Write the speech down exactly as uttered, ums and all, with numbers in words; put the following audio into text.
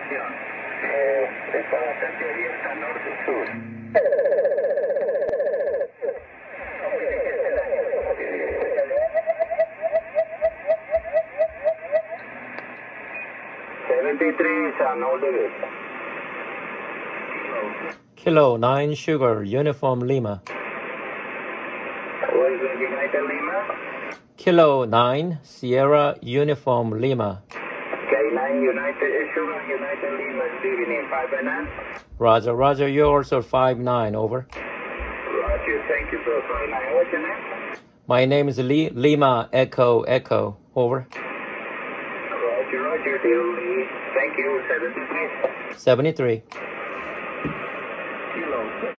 información. Eh, está bastante abierta norte-sur. seventy-three San Aldous. Kilo nine Sugar Uniform Lima. What is it, United Lima? Kilo nine Sierra Uniform Lima. Okay, nine United, Sugar United Lima is leaving in five and nine. Roger, roger, yours are five nine, over. Roger, thank you for five nine. What's your name? My name is Lee, Lima Echo Echo, over. Roger, Roger, deal Lee. Thank you, seventy-three. seventy-three. Kilo.